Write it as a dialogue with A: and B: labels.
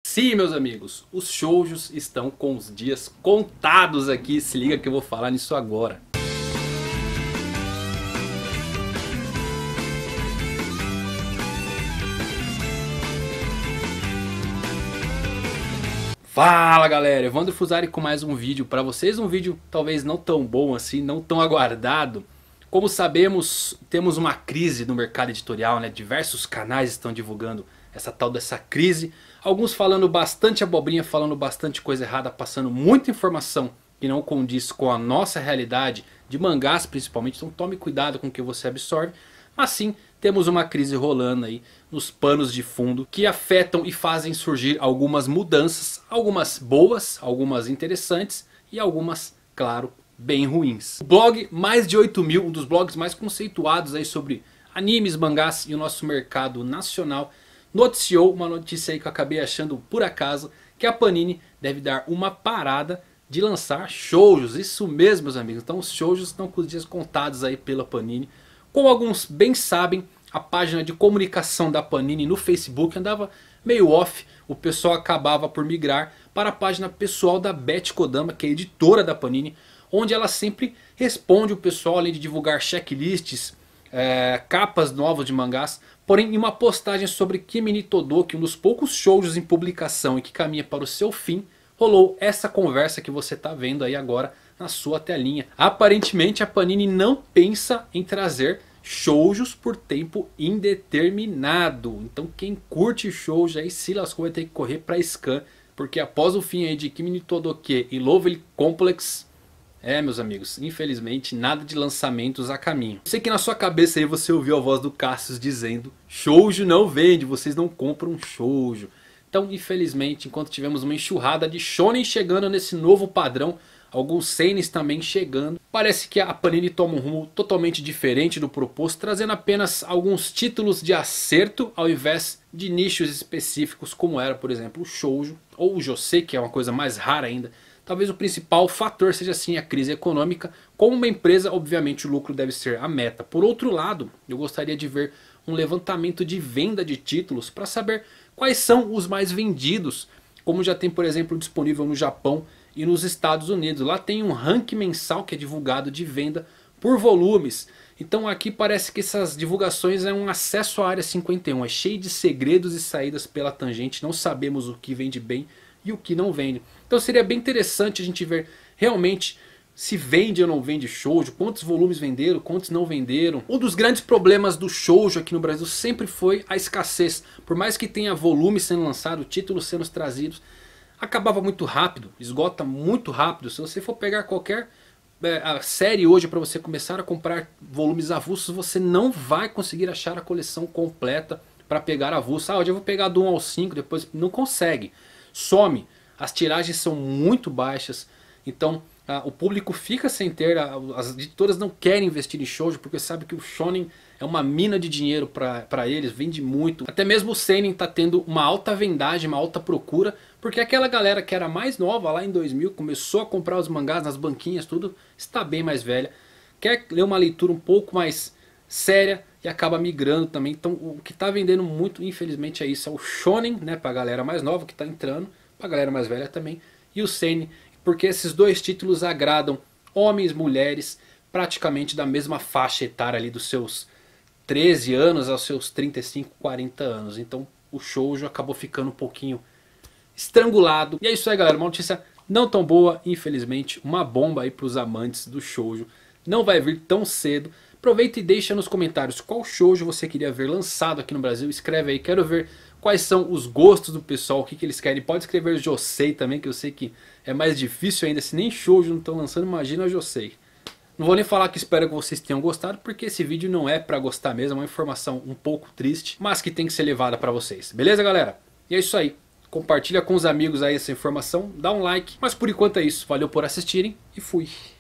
A: Sim, meus amigos, os shoujos estão com os dias contados aqui. Se liga que eu vou falar nisso agora. Fala galera, Evandro Fusari com mais um vídeo para vocês. Um vídeo talvez não tão bom assim, não tão aguardado. Como sabemos, temos uma crise no mercado editorial, né? Diversos canais estão divulgando essa tal dessa crise. Alguns falando bastante abobrinha, falando bastante coisa errada, passando muita informação que não condiz com a nossa realidade, de mangás principalmente. Então tome cuidado com o que você absorve. Mas sim, temos uma crise rolando aí nos panos de fundo que afetam e fazem surgir algumas mudanças. Algumas boas, algumas interessantes e algumas, claro, bem ruins. O blog Mais de 8 mil, um dos blogs mais conceituados aí sobre animes, mangás e o nosso mercado nacional, noticiou uma notícia aí que eu acabei achando por acaso, que a Panini deve dar uma parada de lançar shoujos. Isso mesmo, meus amigos. Então os shoujos estão com os dias contados aí pela Panini. Como alguns bem sabem, a página de comunicação da Panini no Facebook andava meio off. O pessoal acabava por migrar para a página pessoal da Beth Kodama, que é editora da Panini, onde ela sempre responde o pessoal, além de divulgar checklists, capas novas de mangás. Porém, em uma postagem sobre Kimi ni Todoke, um dos poucos shoujos em publicação e que caminha para o seu fim, rolou essa conversa que você está vendo aí agora na sua telinha. Aparentemente a Panini não pensa em trazer shoujos por tempo indeterminado. Então quem curte shoujo aí se lascou, vai ter que correr para scan, porque após o fim aí de Kimi ni Todoke e Lovely Complex, meus amigos, infelizmente nada de lançamentos a caminho. Sei que na sua cabeça aí você ouviu a voz do Cassius dizendo: shoujo não vende, vocês não compram shoujo. Então infelizmente, enquanto tivemos uma enxurrada de shonen chegando nesse novo padrão, alguns seinens também chegando, parece que a Panini toma um rumo totalmente diferente do proposto, trazendo apenas alguns títulos de acerto ao invés de nichos específicos, como era por exemplo o shoujo ou o josei, que é uma coisa mais rara ainda. Talvez o principal fator seja sim a crise econômica. Como uma empresa, obviamente o lucro deve ser a meta. Por outro lado, eu gostaria de ver um levantamento de venda de títulos para saber quais são os mais vendidos. Como já tem, por exemplo, disponível no Japão e nos Estados Unidos. Lá tem um ranking mensal que é divulgado de venda por volumes. Então aqui parece que essas divulgações é um acesso à área 51. É cheio de segredos e saídas pela tangente. Não sabemos o que vende bem e o que não vende. Então seria bem interessante a gente ver realmente se vende ou não vende shoujo, quantos volumes venderam, quantos não venderam. Um dos grandes problemas do shoujo aqui no Brasil sempre foi a escassez. Por mais que tenha volume sendo lançado, títulos sendo trazidos, acabava muito rápido, esgota muito rápido. Se você for pegar qualquer a série hoje para você começar a comprar volumes avulsos, você não vai conseguir achar a coleção completa para pegar avulso. Hoje eu vou pegar do 1 ao 5, depois não consegue. Some, as tiragens são muito baixas, então o público fica sem ter, as editoras não querem investir em shoujo porque sabe que o shonen é uma mina de dinheiro para eles, vende muito. Até mesmo o seinen está tendo uma alta vendagem, uma alta procura, porque aquela galera que era mais nova lá em 2000, começou a comprar os mangás nas banquinhas, tudo, está bem mais velha, quer ler uma leitura um pouco mais séria e acaba migrando também. Então o que está vendendo muito, infelizmente, é isso, é o shonen, né, para a galera mais nova que está entrando, para a galera mais velha também, e o seinen, porque esses dois títulos agradam homens e mulheres praticamente da mesma faixa etária ali, dos seus 13 anos aos seus 35, 40 anos. Então o shoujo acabou ficando um pouquinho estrangulado. E é isso aí, galera, uma notícia não tão boa, infelizmente, uma bomba aí para os amantes do shoujo. Não vai vir tão cedo. Aproveita e deixa nos comentários qual shoujo você queria ver lançado aqui no Brasil. Escreve aí, quero ver quais são os gostos do pessoal, o que eles querem. Pode escrever josei também, que eu sei que é mais difícil ainda. Se nem shoujo não estão lançando, imagina josei. Não vou nem falar que espero que vocês tenham gostado, porque esse vídeo não é pra gostar mesmo. É uma informação um pouco triste, mas que tem que ser levada pra vocês. Beleza, galera? E é isso aí. Compartilha com os amigos aí essa informação, dá um like. Mas por enquanto é isso. Valeu por assistirem e fui.